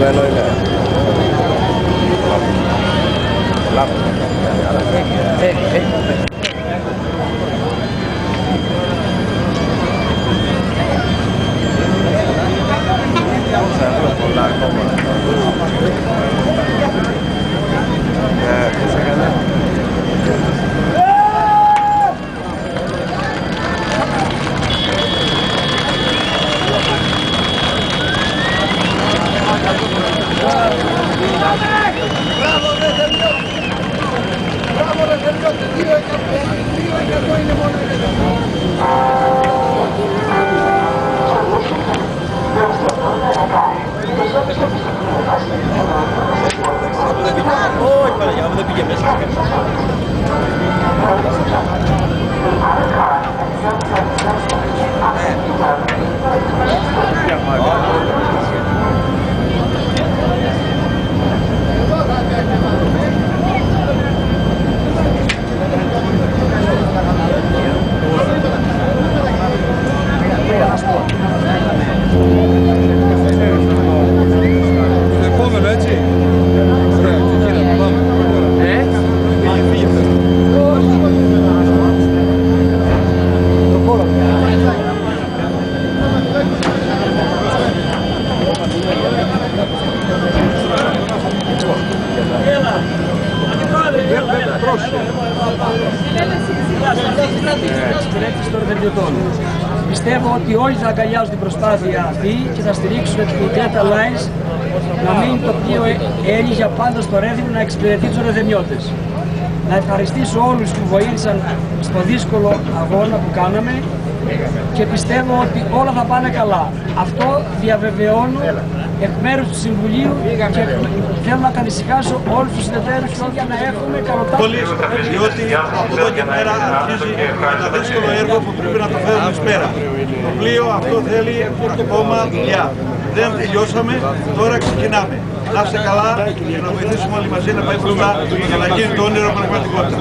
Κολλημένο είναι. Λάπτο. Πολλά ακόμα. Τι σε έκανε. Μπράβο ρε Θελιώτη! Μπράβο ρε Θελιώτη! 2% είναι μόνο η Όχι Παναγιά, δεν πήγε μέσα. Το επόμενο έτσι. Ωραία, ξεκίνα, πάμε. Φύγε. Εξυπηρέτηση των Ρεβιωτών. Πιστεύω ότι όλοι θα αγκαλιάσουν την προσπάθεια αυτή και θα στηρίξουν την Delta Lines να μείνει το πλοίο Έλλη για πάντα στο Ρέθυμνο να εξυπηρετεί τους Ρεδεμιώτες. Να ευχαριστήσω όλους που βοήθησαν στο δύσκολο αγώνα που κάναμε και πιστεύω ότι όλα θα πάνε καλά. Αυτό διαβεβαιώνω εκ μέρους του Συμβουλίου και θέλω να καθησυχάσω όλους τους συνεταίρους για να έχουμε καλοτά. Πολύ, διότι από εδώ και πέρα αρχίζει ένα δύσκολο έργο που πρέπει να το φέρουμε εις πέρα. Το πλοίο αυτό θέλει ακόμα δουλειά. Δεν τελειώσαμε, τώρα ξεκινάμε. Να είστε καλά και να βοηθήσουμε όλοι μαζί να πάει μπροστά για να γίνει το όνειρο πραγματικότητα.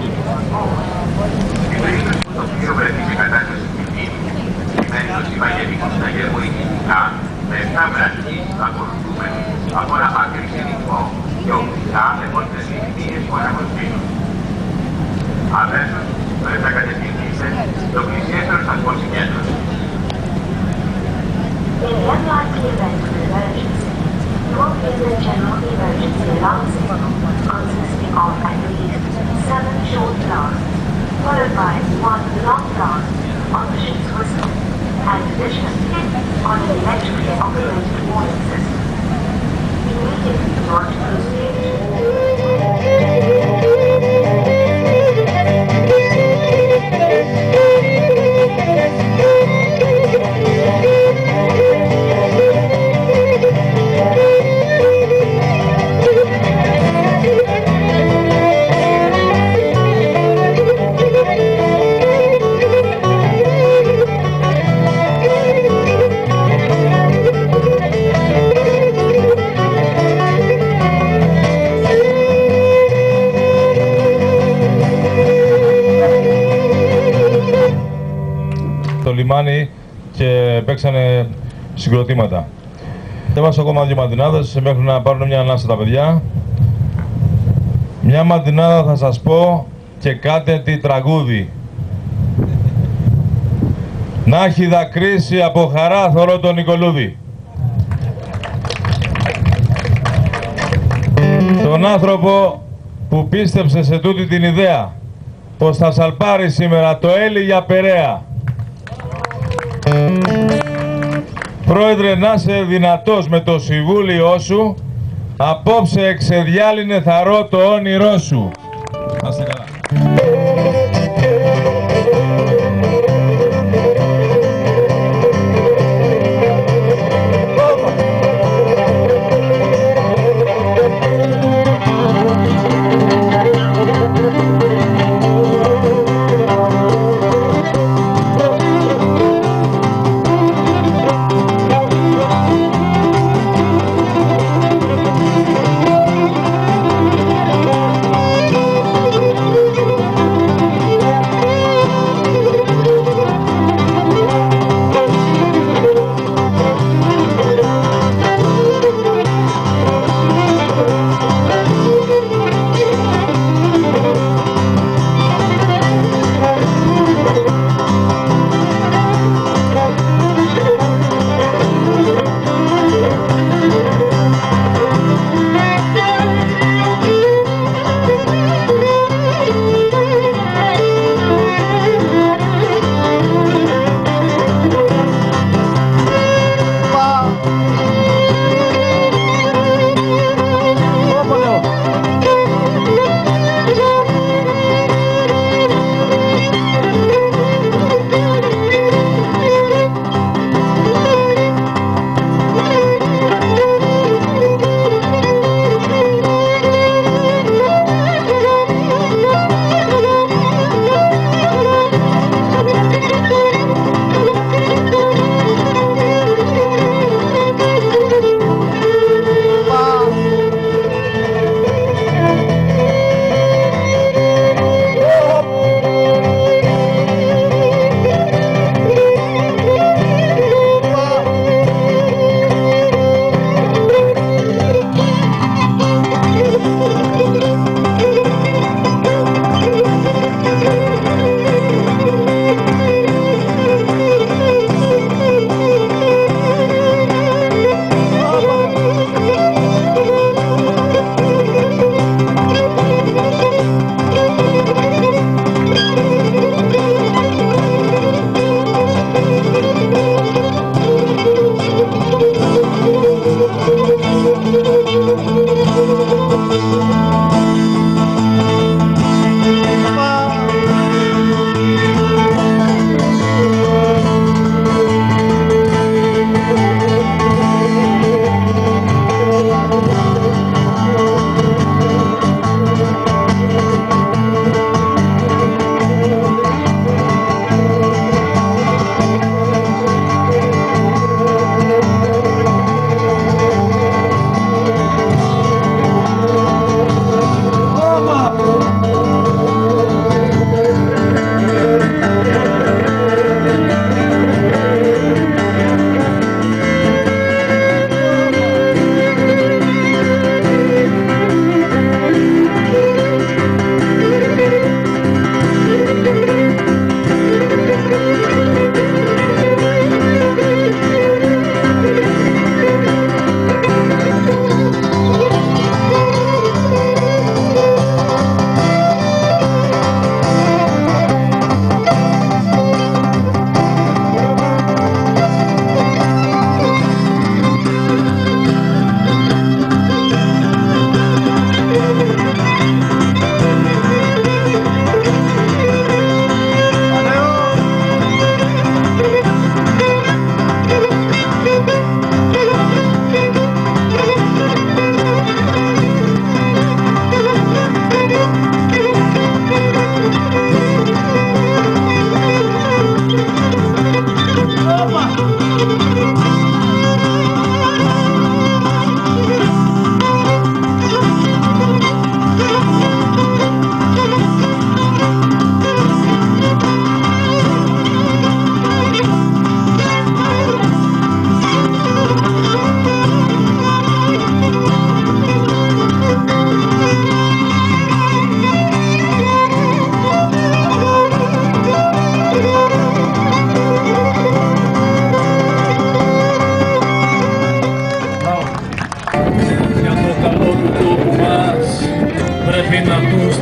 Με 7 βραχείς ακολουθούμε από ένα μακρύ συνηθμό και οπτικά με μόλις συνηθίες που αναγνωστήνουν. Αμέσως πρέπει να κατευθυνθείτε στο πλησιέστερο σταθμό συγκέντρωσης. In the unlikely event of emergency, you will hear the general emergency alarm signal consisting of at least 7 short blasts, followed by 1 long blast on the ship's whistle, and additionally on an electrically operated warning system. Immediately launch proceed. λιμάνι και παίξανε συγκροτήματα. Έβασα ακόμα 2 μαντινάδες μέχρι να πάρουν μια ανάσα τα παιδιά. Μια μαντινάδα θα σας πω και κάτε τι τραγούδι. Να έχει δακρύσει από χαρά θωρώ τον Νικολούδη. Τον άνθρωπο που πίστεψε σε τούτη την ιδέα πως θα σαλπάρει σήμερα το Έλλη για Περαία. Πρόεδρε, να είσαι δυνατός με το συμβούλιο σου, απόψε εξεδιάλυνε θαρώ το όνειρό σου. Να είστε καλά.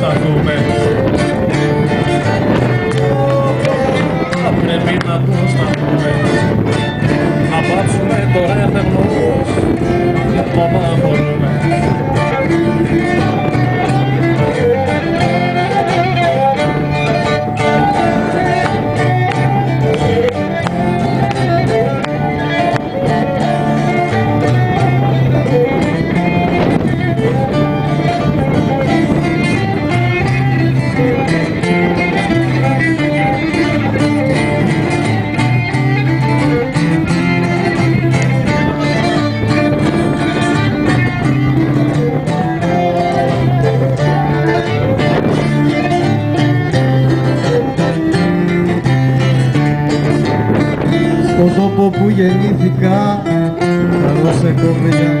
σταθούμε. Πρέπει να το σταθούμε. Να πάψουμε το ρεύμα για το μπορούμε. Στον τόπο που γεννήθηκα, καλώς σε κοπέλια.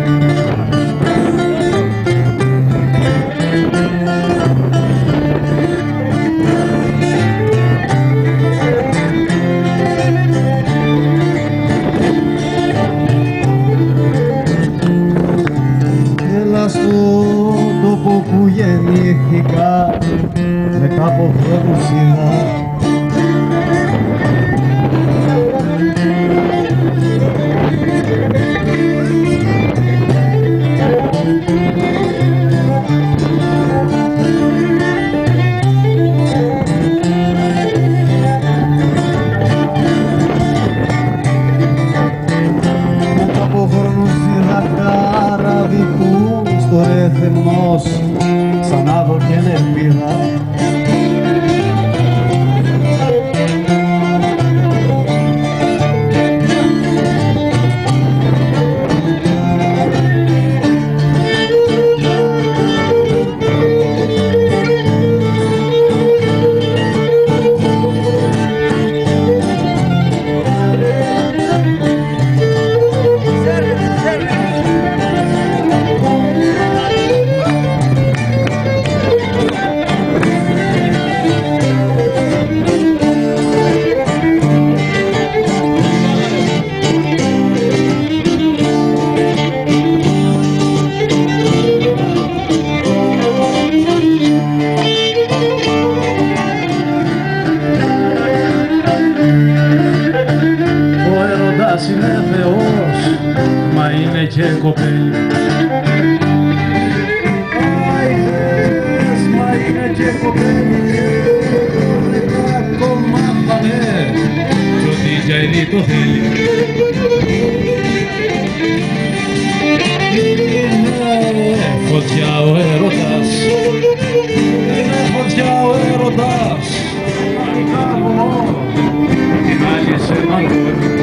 Έλα στον τόπο που γεννήθηκα, μετά από χρόνους είδα. Ξανά δω και ελπίδα. Είναι Θεός, μα είναι και κοπέλι. Άιδες, μα είναι και κοπέλι. Τα κομμάτανε κι ό,τι για ηλί το θέλει. Είναι φωτιά ο έρωτας, είναι φωτιά ο έρωτας. Αν κάνω την άλλη σε μαγώνει.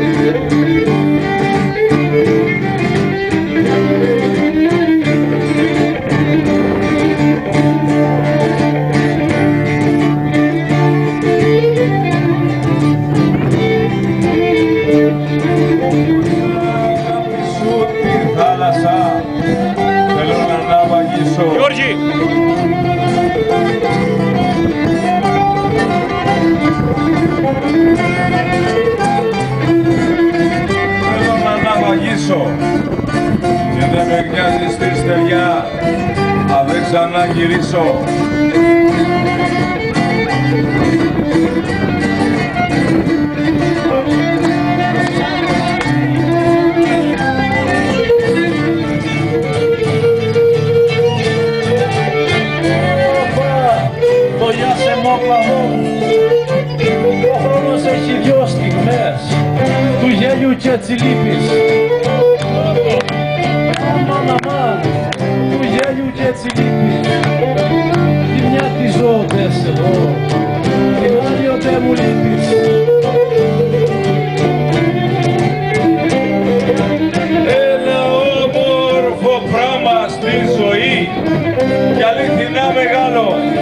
Και δεν με νοιάζει στη στεριά, αν δεν ξαναγυρίσω. Το γεια σε μόπλαβο, ο χρόνος έχει δυο στιγμές του γέλιου και έτσι λείπεις. Αμάν, αμάν, του γέλιου και έτσι λείπεις. Τη μια τη ζω δεν σε δω, την άλλη ότε μου λείπεις. Ένα όμορφο πράγμα στη ζωή κι αληθινά μεγάλο.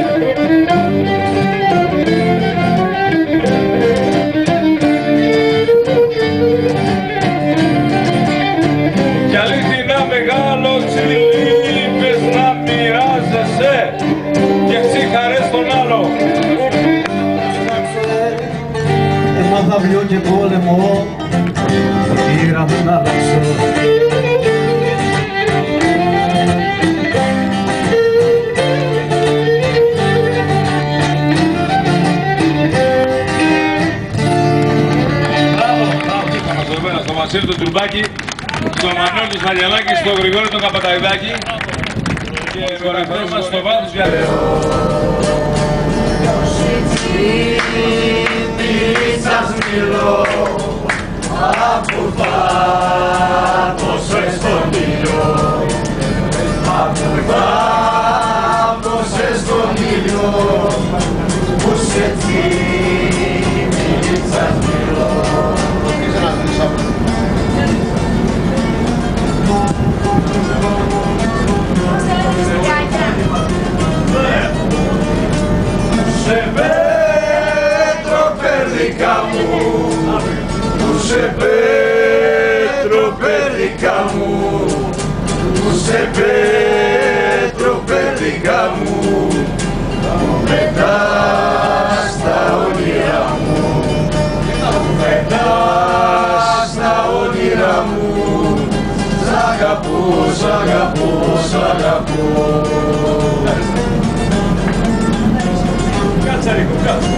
Κι αληθινά μεγάλο τσιλίπες να μοιράζεσαι και ξύχαρες τον άλλο. Έμαθα βιό και πόλεμο, πήρα να αλλάξω. Τουμπάκη, στο Μανώλη του Σφαλιαλάκη, στο Γρηγόρη τον Καπαταϊδάκη και κορυφαίο μας στο βάθος για... Σας μιλώ από πόσο στον ήλιο, από πόσο στον ήλιο, που σε τσίμι σας μιλώ. Σε πέτρο περδικά μου, σε πέτρο περδικά μου, σε πέτρο περδικά μου, μου πετάς τα όνειρά μου, μου πετάς τα όνειρά μου, σ' αγαπώ, σ' αγαπώ, σ' αγαπώ. Κάτσε Ρίκο, κάτσε.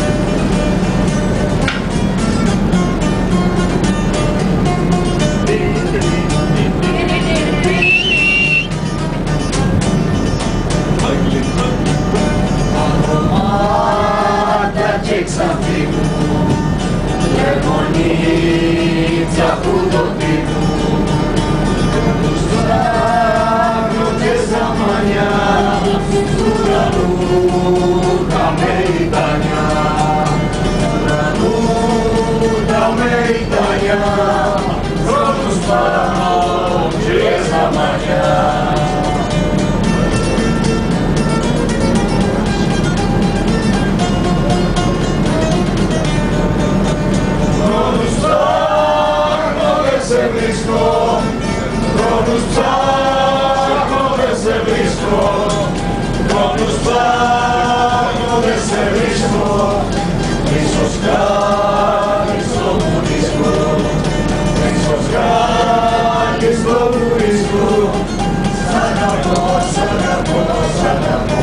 Και ξαφνικού λεμονίτσα που το πίνουν τους άγνωτες ζαμανιά του ουρανού τα μεϊτανιά, του ουρανού τα μεϊτανιά, χρόνους πάνω και ζαμανιά. Χρόνους ψάχνω δεν σε βρίσκω, χρόνους ψάχνω δεν σε βρίσκω, ίσως κάτι στο βουρίσκο, ίσως κάτι στο βουρίσκο, σ' αγαπώ, σ' αγαπώ, σ' αγαπώ.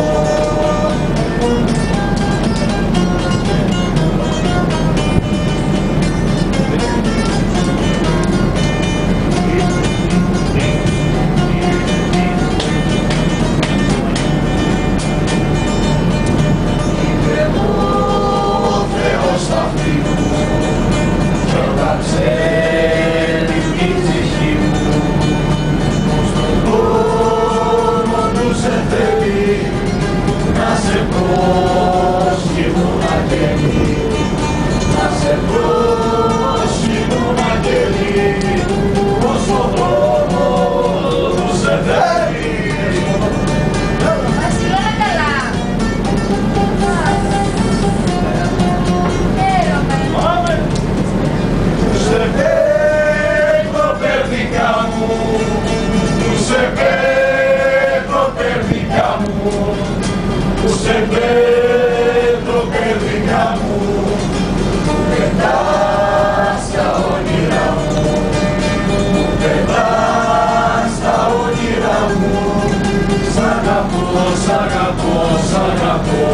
Σε πέτρο παιδικά μου, πετάς τα όνειρά μου, πετάς τα όνειρά μου, σ' αγαπώ, σ' αγαπώ, σ' αγαπώ.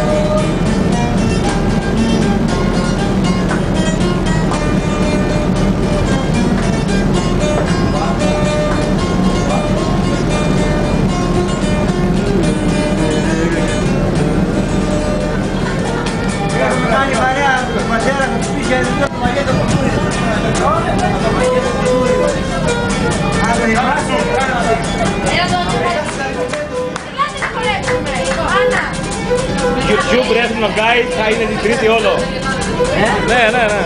Κάνει παρέα ματέρα με τους πήγε εδώ το μαγέτο που τούρει. Άντε είμαστε. YouTube Ethno Guide θα είναι την Τρίτη όλο. Ναι, ναι, ναι.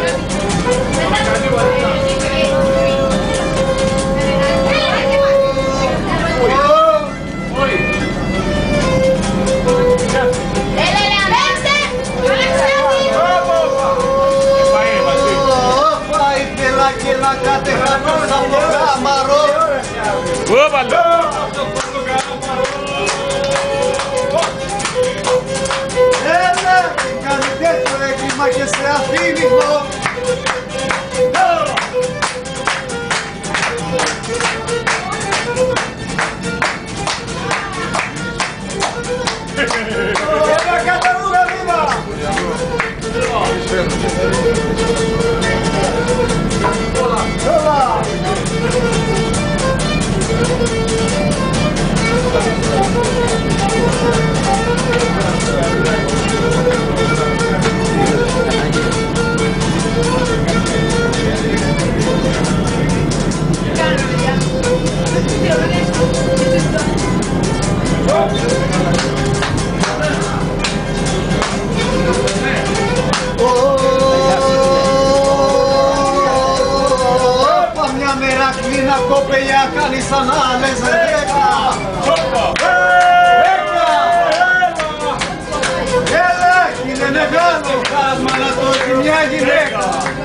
Και να κατεχανώς από το κάμαρο. Ωπαλό! Έλα, κάνει τέτοιο έγκλημα και σε αφήνει εγώ. Έλα, καταρούγα βήμα. Όλα. Μια μέρα κλείνα κοπελιά κάνει σαν άλλες 10. Έλα, είναι μεγάλο χάσμα να το έχει μια γυναίκα.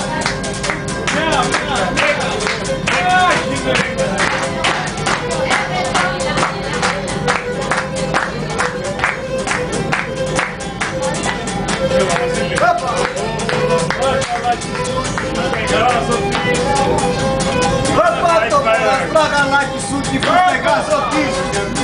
Ωπα το πλαγαλάκι σου κι που μεγαζωτής.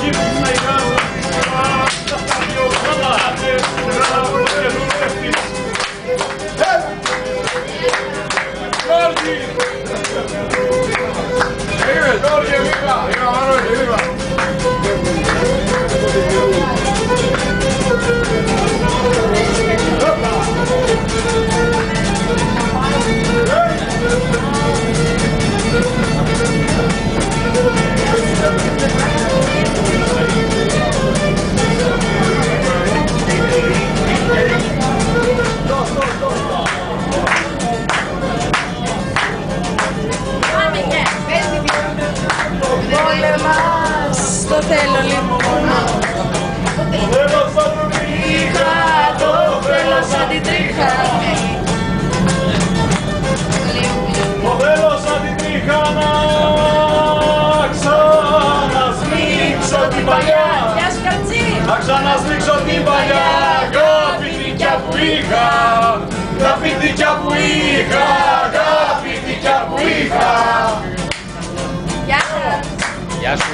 Το θέλω λοιπόν. Το θέλω σαν την τρίχα, το θέλω σαν την τρίχα. Το θέλω σαν την τρίχα να ξανασμίξω την παλιά. Γεια σου Καρτσί. Να ξανασμίξω την παλιά αγαπητικιά που είχα. Αγαπητικιά που είχα, αγαπητικιά που είχα. Γεια σου. Γεια σου.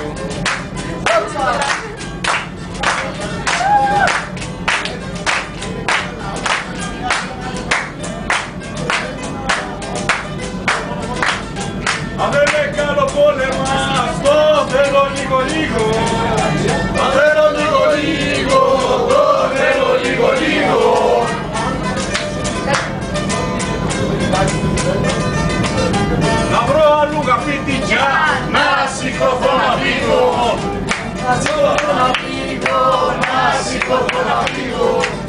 Αν δεν με κάνω πόλεμα, το θέλω λίγο λίγο. Το θέλω λίγο λίγο, το θέλω λίγο λίγο. Να βρω αλλού γαφίτικιά, να σηκωθώ να φύγω. Να σηκωθώ να φύγω, να σηκωθώ να φύγω.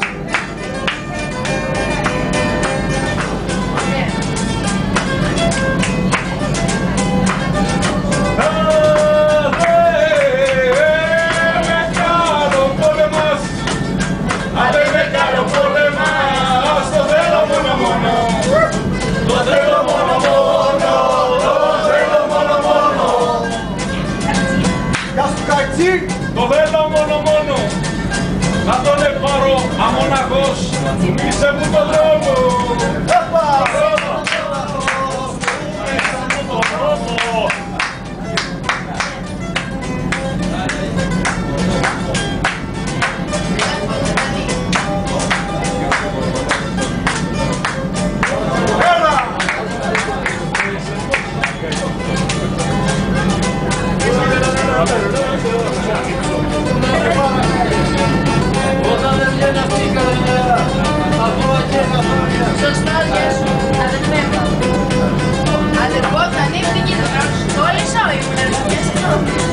Το θέλω μόνο μόνο, να τον επάρω αμοναχός, είσαι μου τον δρόμο. Όταν δεν βγαίνει αυτή η καρδιά, αφού και να φάει. Σωστά, γεια σου, αδερφέ μου. Αδερφό, θα ανοίξει την κοίτρα. Κόλλησα, ήμουν εργασίες εδώ.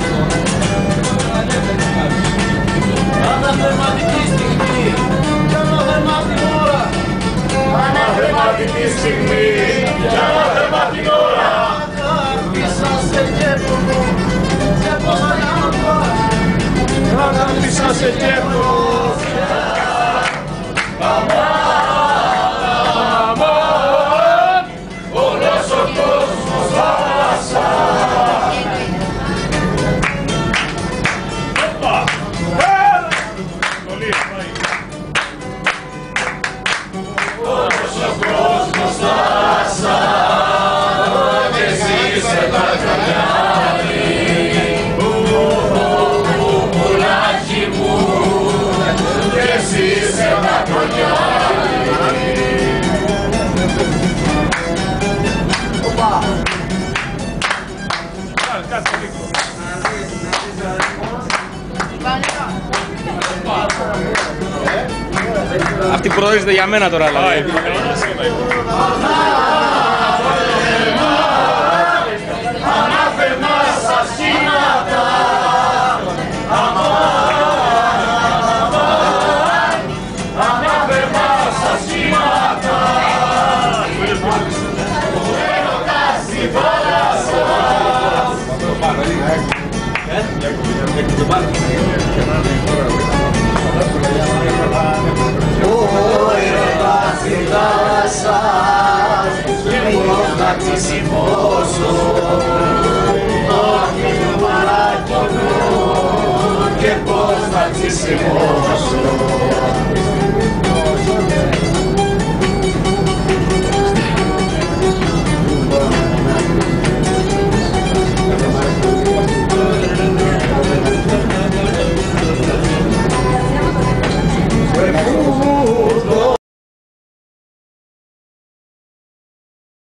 Αναθεματική στιγμή, κι αναθεματική ώρα. Αναθεματική στιγμή, κι αναθεματική ώρα. Αγάπησα σε γεύμα μου, σε πόσα για να πας. Αγάπησα σε γεύμα μου, αμάν, όλος ο κόσμος θάλασσα. Όλος ο κόσμος θάλασσα και εσύ είσαι τα κανάλι. Πουλάκι μου και εσύ είσαι τα κονιάλι. Κάτσε λίγο. Αυτή προορίζεται για μένα τώρα, δηλαδή. Ανάθεμα στα σχήματα, αμάν. έρωτας στη θάλασσα και πώς να τη σημώσω, όχι του παρακονού και πώς να τη σημώσω.